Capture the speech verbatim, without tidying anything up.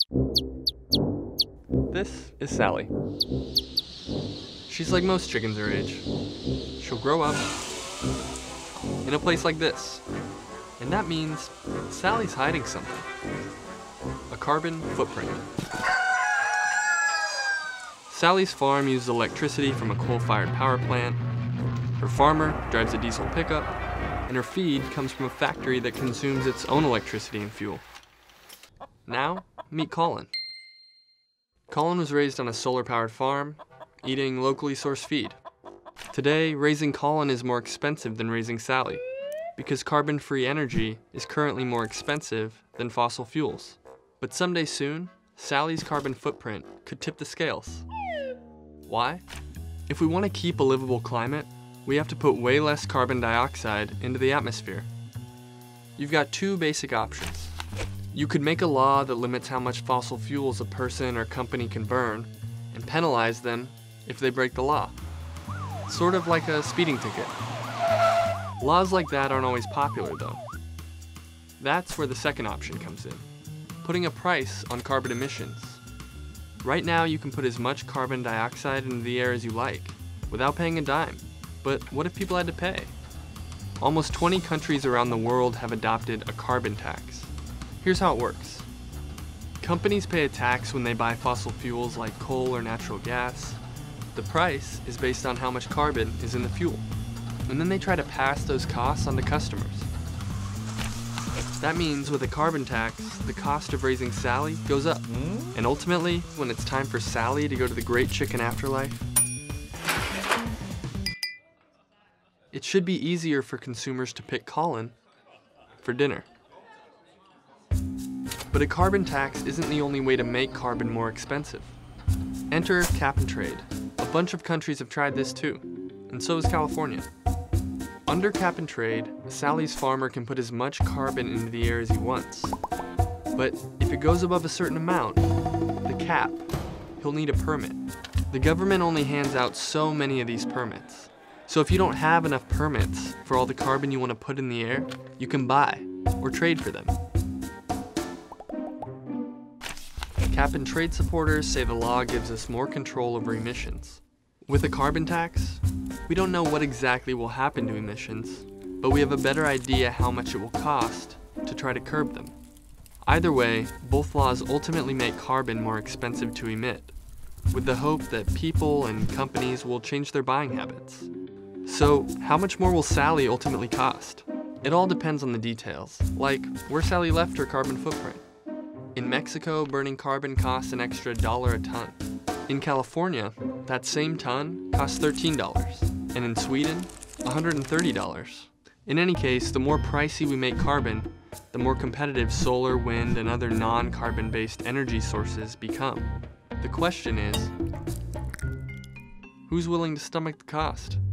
This is Sally. She's like most chickens her age. She'll grow up in a place like this. And that means Sally's hiding something. A carbon footprint. Sally's farm uses electricity from a coal-fired power plant. Her farmer drives a diesel pickup, and her feed comes from a factory that consumes its own electricity and fuel. Now, meet Colin. Colin was raised on a solar-powered farm, eating locally sourced feed. Today, raising Colin is more expensive than raising Sally, because carbon-free energy is currently more expensive than fossil fuels. But someday soon, Sally's carbon footprint could tip the scales. Why? If we want to keep a livable climate, we have to put way less carbon dioxide into the atmosphere. You've got two basic options. You could make a law that limits how much fossil fuels a person or company can burn, and penalize them if they break the law. Sort of like a speeding ticket. Laws like that aren't always popular though. That's where the second option comes in, putting a price on carbon emissions. Right now you can put as much carbon dioxide into the air as you like, without paying a dime. But what if people had to pay? Almost twenty countries around the world have adopted a carbon tax. Here's how it works. Companies pay a tax when they buy fossil fuels like coal or natural gas. The price is based on how much carbon is in the fuel. And then they try to pass those costs on to customers. That means with a carbon tax, the cost of raising Sally goes up. And ultimately, when it's time for Sally to go to the great chicken afterlife, it should be easier for consumers to pick Colin for dinner. But a carbon tax isn't the only way to make carbon more expensive. Enter cap and trade. A bunch of countries have tried this too, and so has California. Under cap and trade, Sally's farmer can put as much carbon into the air as he wants. But if it goes above a certain amount, the cap, he'll need a permit. The government only hands out so many of these permits. So if you don't have enough permits for all the carbon you want to put in the air, you can buy or trade for them. Cap and trade supporters say the law gives us more control over emissions. With a carbon tax, we don't know what exactly will happen to emissions, but we have a better idea how much it will cost to try to curb them. Either way, both laws ultimately make carbon more expensive to emit, with the hope that people and companies will change their buying habits. So, how much more will Sally ultimately cost? It all depends on the details, like where Sally left her carbon footprint. In Mexico, burning carbon costs an extra dollar a ton. In California, that same ton costs thirteen dollars, and in Sweden, one hundred thirty dollars. In any case, the more pricey we make carbon, the more competitive solar, wind, and other non-carbon based energy sources become. The question is, who's willing to stomach the cost?